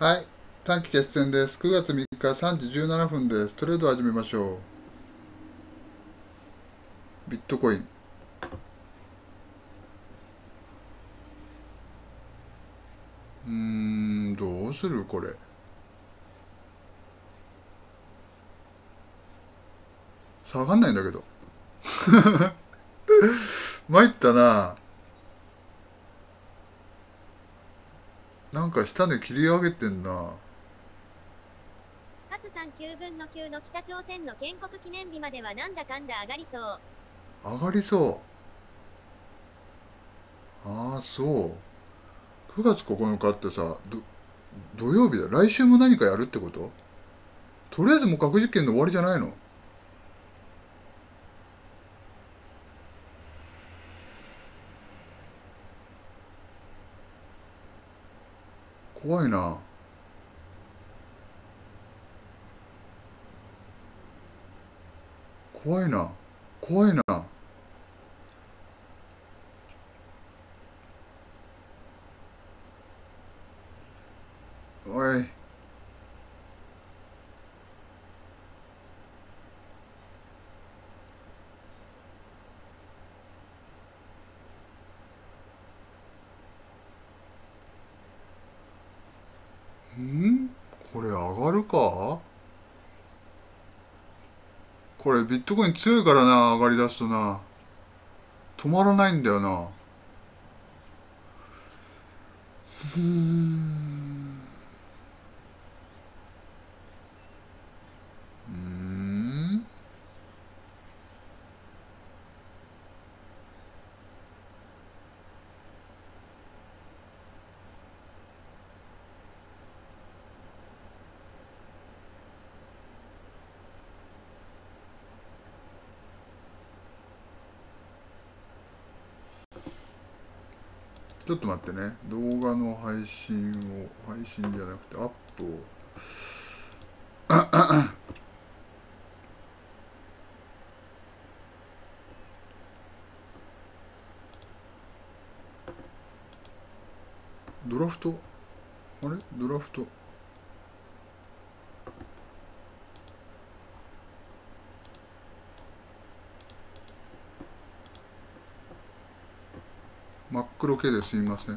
はい。短期決戦です。9月3日3時17分です。トレードを始めましょう。ビットコイン。どうするこれ。下がんないんだけど。参ったな。なんか下で切り上げてんな。 勝3、9分の9の北朝鮮の建国記念日まではなんだかんだ上がりそう。 上がりそう。ああ、そう。9月9日ってさ、土曜日だ。来週も何かやるってこと？とりあえずもう核実験の終わりじゃないの？怖いな。怖いな。怖いな。おい。んこれ上がるか？これビットコイン強いからな、上がりだすとな。止まらないんだよな。うーん。うーん。ちょっと待ってね。動画の配信じゃなくてアップを。ドラフト、あれドラフト。真っ黒系ですいません。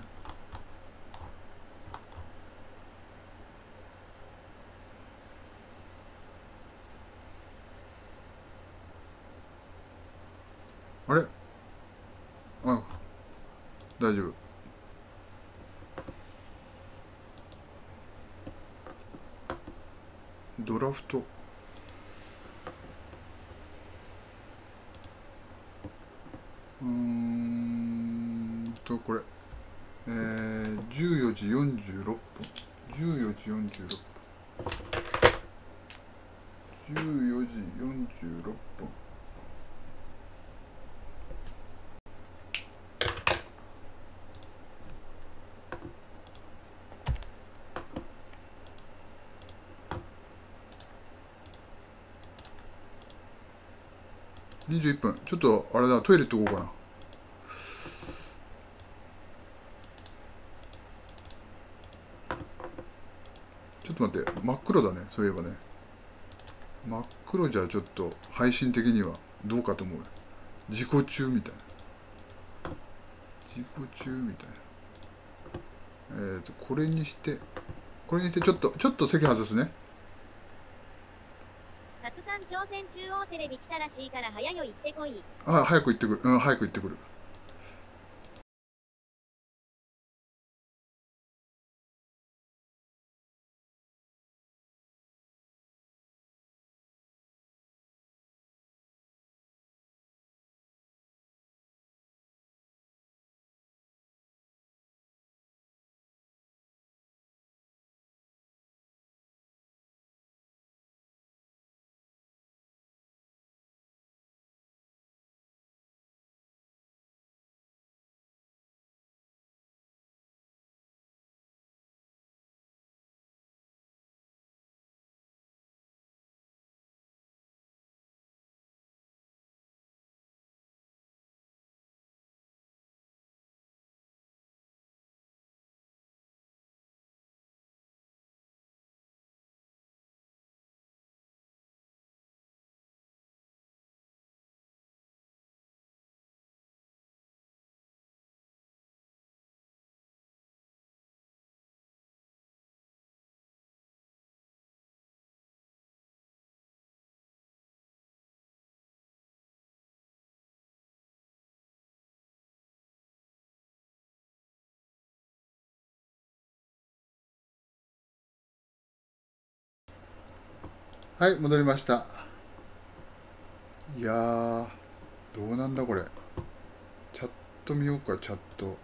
あれあ、大丈夫。ドラフト。これ。14時46分。14時46分。14時46分。21分。ちょっと、あれだ、トイレ行ってこうかな。ちょっと待って、真っ黒だね、そういえばね。真っ黒じゃちょっと配信的にはどうかと思うよ。自己中みたいな。自己中みたいな。これにしてちょっと席外すね。 勝3、朝鮮中央テレビ来たらしいから早よ行ってこい。 あ、早く行ってくる。うん、早く行ってくる。 はい、戻りました。いやー、どうなんだこれ。チャット見ようか、チャット。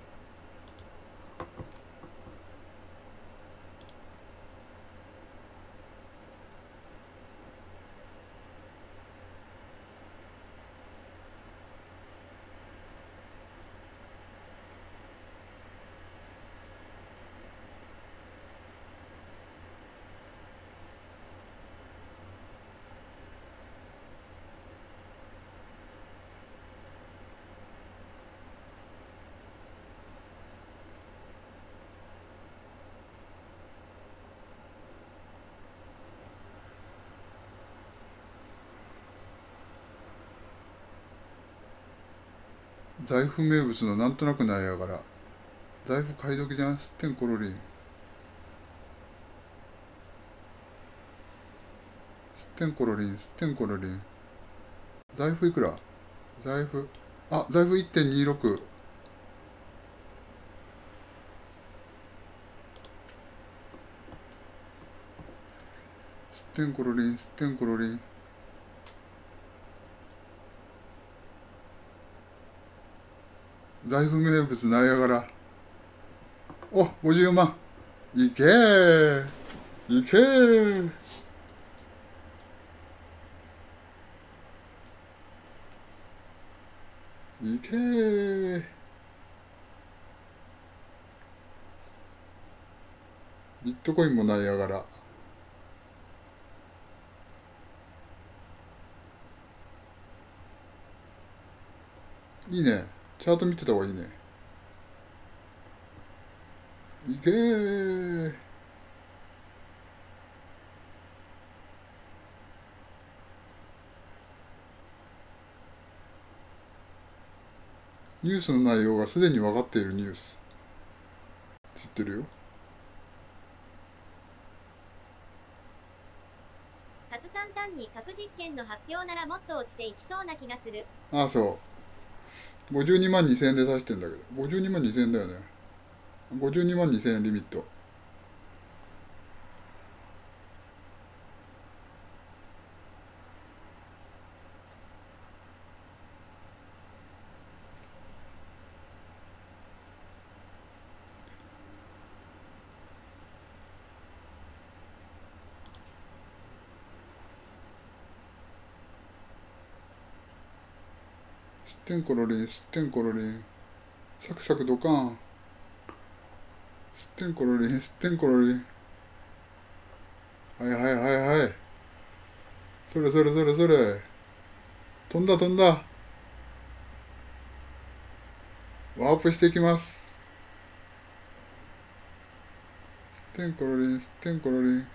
財布名物のなんとなくないやから。財布買い時じゃん。すってんころりん。すってんころりん、すってんころりん。財布いくら？財布。あ、財布 1.26。すってんころりん、すってんころりん。財布名物ないやから。お、54万。いけー。いけー。いけー。ビットコインもないやから。いいね。チャート見てた方がいいね。いけー。ニュースの内容がすでに分かっているニュース。知ってるよ。 カツさん単に核実験の発表ならもっと落ちていきそうな気がする。 ああ、そう。52万2000円で指してんだけど。52万2000円だよね。52万2000円リミット。すってんころりん、すってんころりん。サクサクドカーン。すってんころりん、すってんころりん。はいはいはいはい。それそれそれそれ。飛んだ飛んだ。ワープしていきます。すってんころりん、すってんころりん。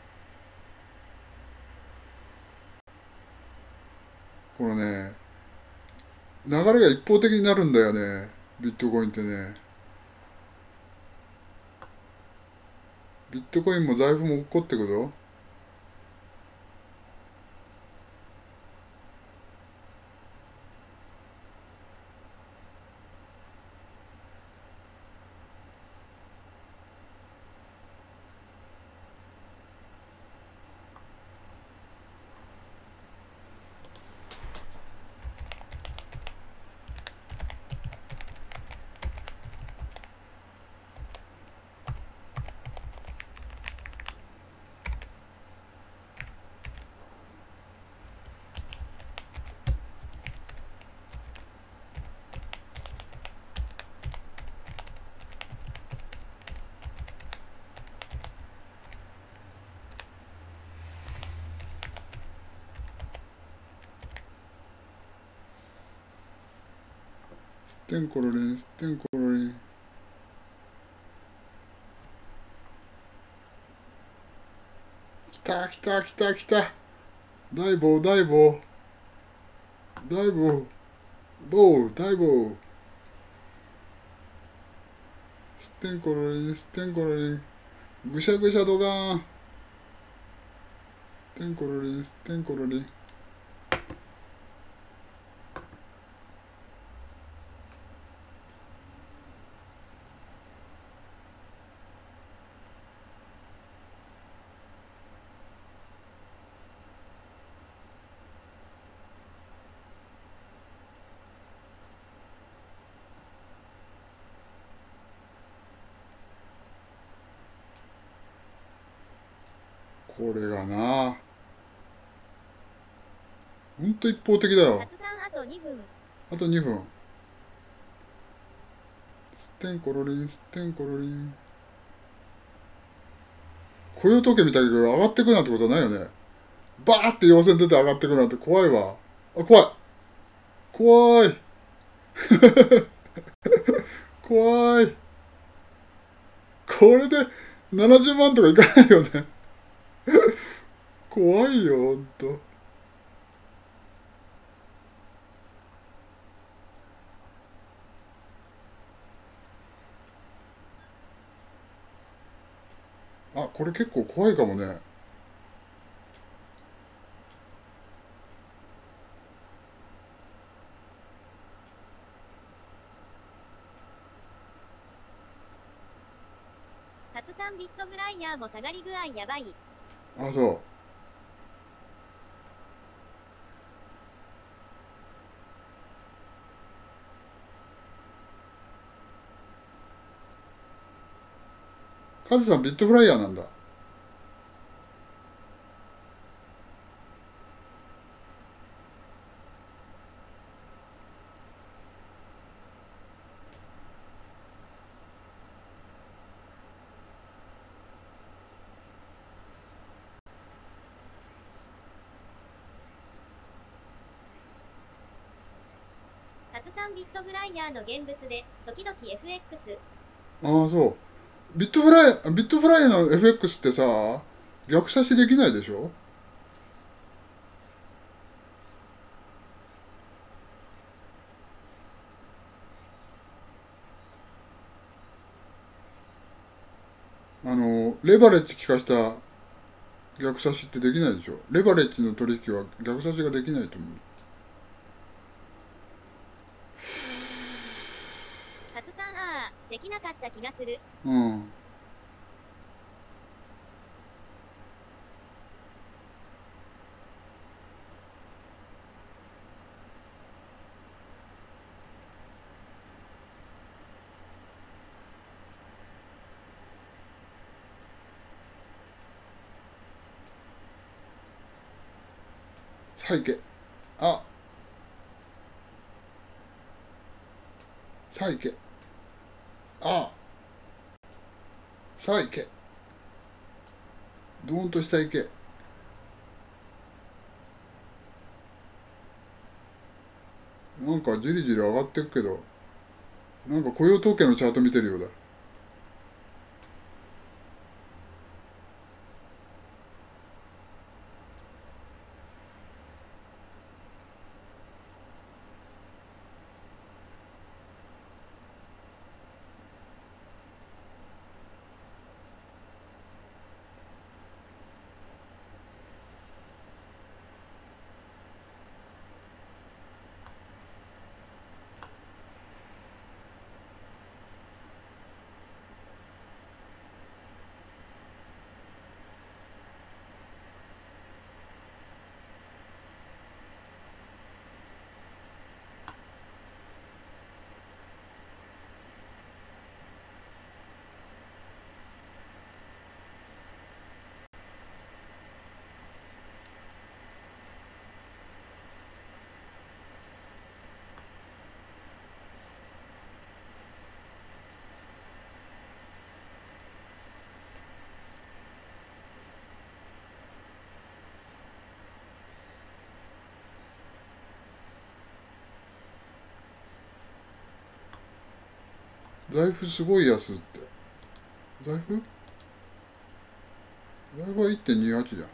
このね、流れが一方的になるんだよね。ビットコインってね。ビットコインも財布も落っこってくぞ。すってんころりん、すってんころりん。来た来た来た来た。大棒大棒。大棒。棒大棒。すってんころりん、すってんころりん。ぐしゃぐしゃドガーン。すってんころりん、すってんころりん。 これがな、ほんと一方的だよ。 初さんあと2分。 あと2分。すってんころりん、すってんころりん。雇用統計見たけど上がってくなんてことはないよね。バーって陽線出て上がってくなんて怖いわ。あ、怖い。怖い。怖い。これで70万とかいかないよね。怖いよ、ほんと。あ、これ結構怖いかもね。 初さんビットフライヤーも下がり具合やばい。 あ、そう。カズさんビットフライヤーなんだ。 初さんビットフライヤーの現物で、時々 FX。 ああ、そう。ビットフライヤーの FX ってさ、逆差しできないでしょ？レバレッジ効かした逆差しってできないでしょ？レバレッジの取引は逆差しができないと思う。 初さんあー、できなかった気がする。 うん。さあ行け。あ、さあ行け。あ、さあ行け。ドーンと下行け。なんかじりじり上がってくけど、なんか雇用統計のチャート見てるようだ。財布すごい安って。財布財布は1.28じゃん。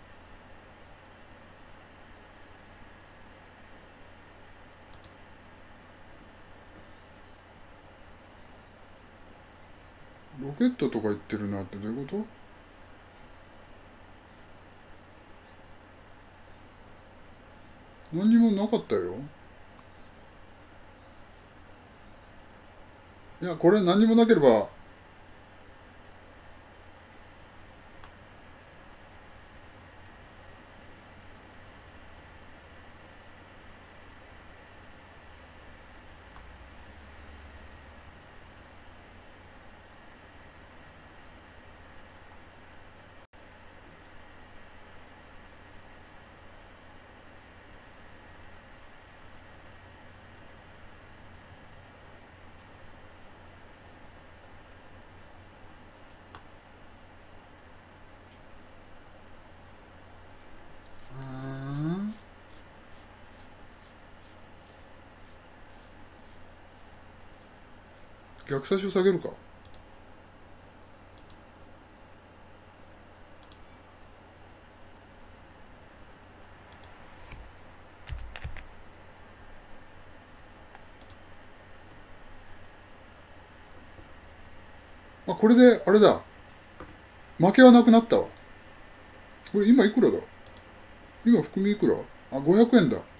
ロケットとか言ってるなってどういうこと？何にもなかったよ。いや、これ何にもなければ、 逆差しを下げるか。あ、これで、あれだ。負けはなくなったわ。これ今いくらだ。今含みいくら。あ、500円だ。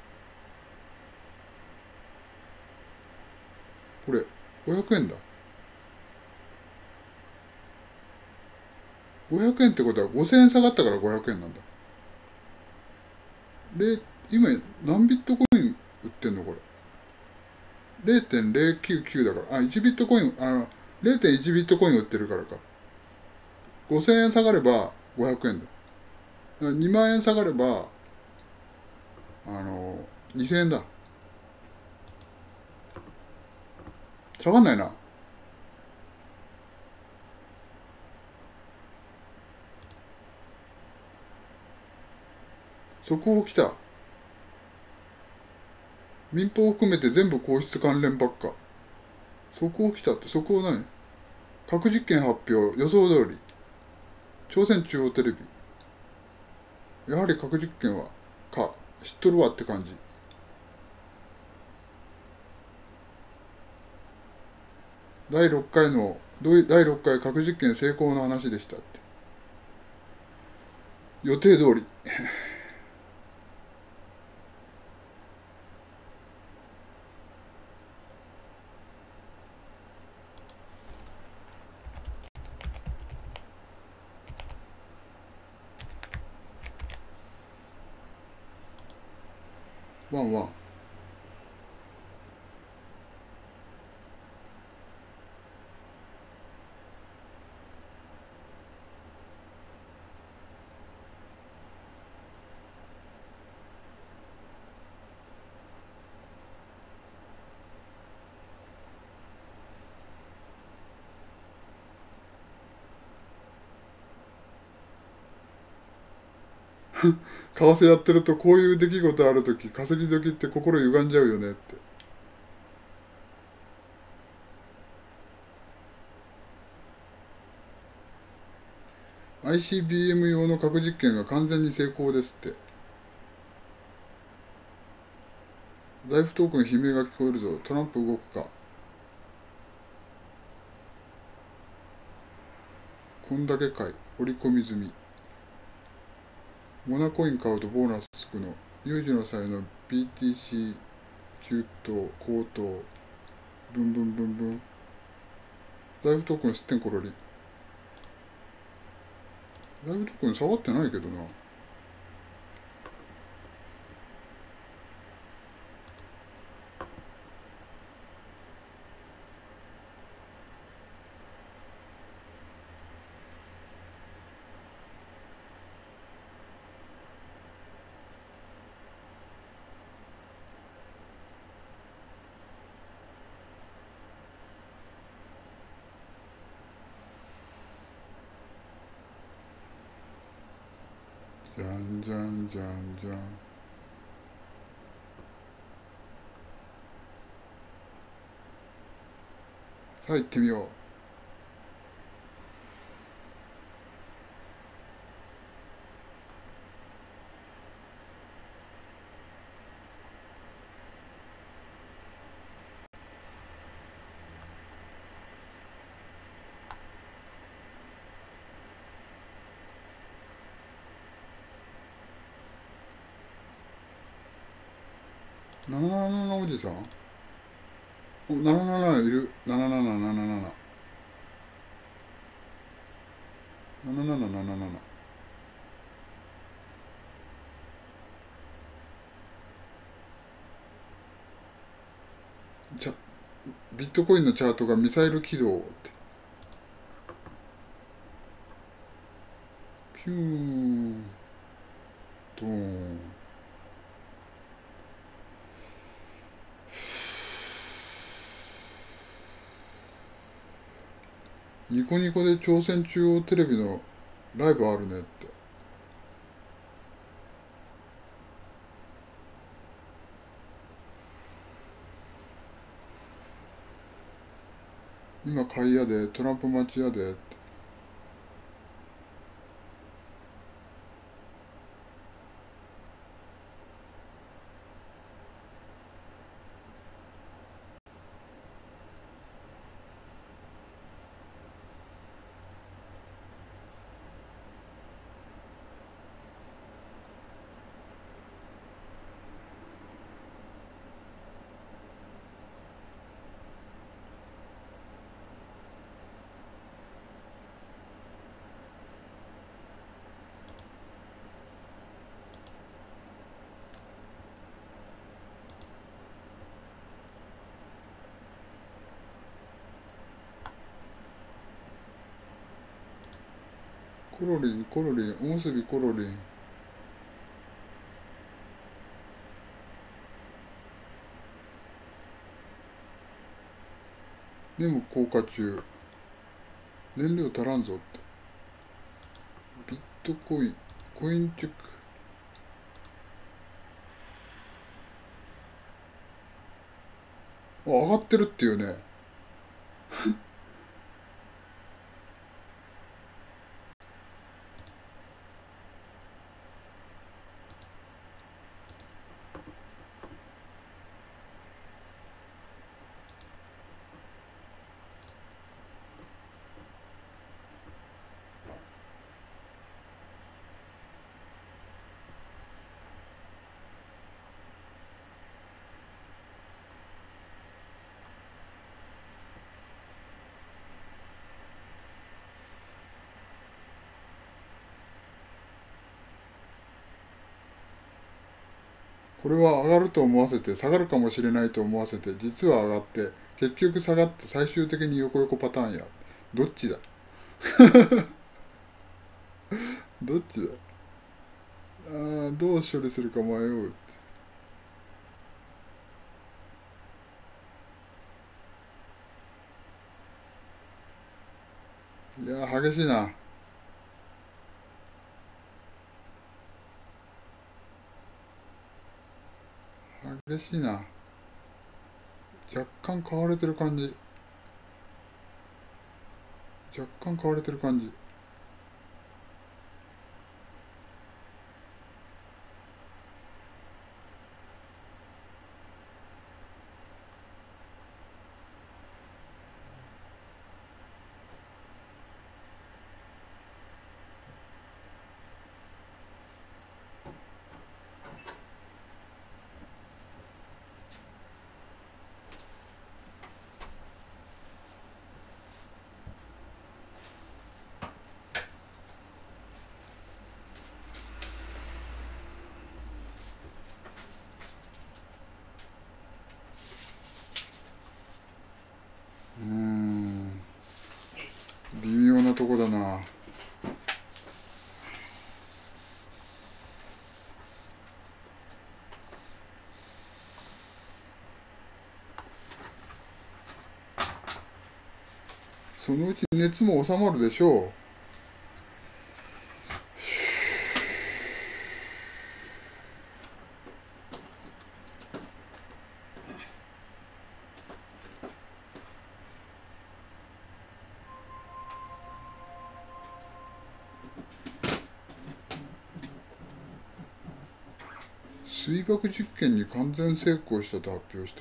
これ、500円だ。500円ってことは5000円下がったから500円なんだ。で、今何ビットコイン売ってんのこれ。0.099 だから。あ、1ビットコイン、0.1 ビットコイン売ってるからか。5000円下がれば500円だ。だから2万円下がれば、2000円だ。下がんないな。速報来た。民放を含めて全部皇室関連ばっか。速報来たって、速報何。核実験発表、予想通り。朝鮮中央テレビ。やはり核実験は、知っとるわって感じ。第6回核実験成功の話でしたって。予定通り。ワンワン。為替やってるとこういう出来事あるとき、稼ぎ時って心歪んじゃうよねって。ICBM 用の核実験が完全に成功ですって。財布トークン悲鳴が聞こえるぞ。トランプ動くか。こんだけかい。織り込み済み。モナコイン買うとボーナスつくの。有事の際の BTC 急騰、高騰。ブンブンブンブン。財布トークンすってんころり。財布トークン下がってないけどな。じゃんじゃんじゃんじゃん。さあ行ってみよう。777おじさん。お、777いる。7777。7777。ビットコインのチャートがミサイル軌道って。ピューン。ドーン。ニコニコで朝鮮中央テレビのライブあるねって。 今買いやで、トランプ待ちやでって。コロリン、コロリン、おむすびコロリン。でも降下中。燃料足らんぞって。ビットコイン、コインチェック。あ、上がってるっていうね。これは上がると思わせて、下がるかもしれないと思わせて、実は上がって、結局下がって最終的に横横パターンや。どっちだどっちだ。あー、どう処理するか迷う。いやー、激しいな。激しいな。若干買われてる感じ。若干買われてる感じ。微妙なとこだな。そのうち熱も収まるでしょう。水爆実験に完全成功したと発表した。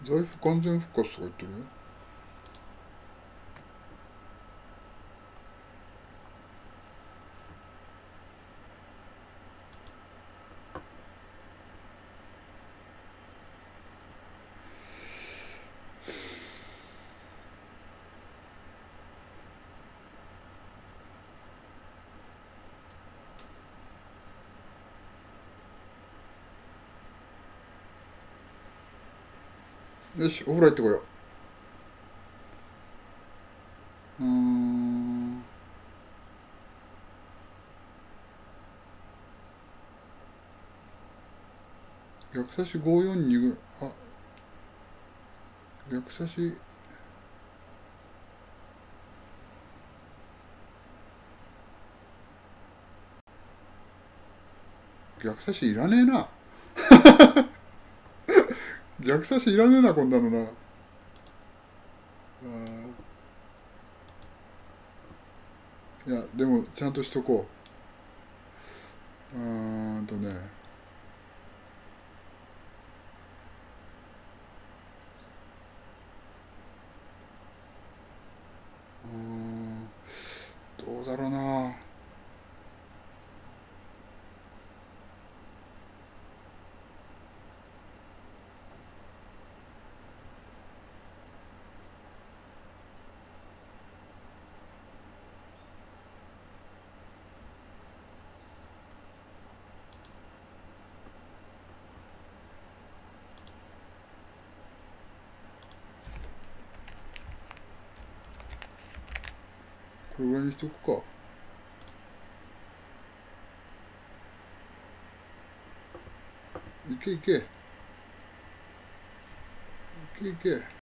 財布完全復活とか言ってるよ。よし、お風呂行ってこよう。逆差し542ぐらい。あ、逆差し、逆差しいらねえな。逆差しいらねえな、こんなのな。いや、でも、ちゃんとしとこう。ね。どうだろうな。これぐらいにしとくか。いけいけ。いけいけ。